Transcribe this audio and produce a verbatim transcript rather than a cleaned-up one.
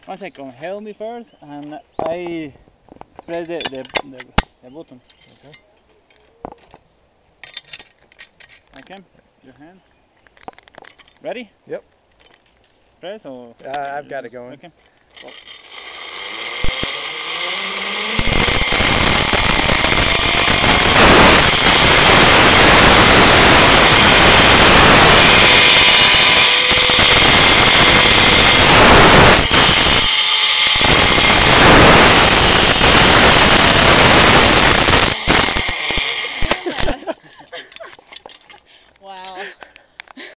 One second, help me first, and I press the, the, the, the button. Okay. Okay, your hand. Ready? Yep. Press or? Uh, I've got it going. Okay. Well,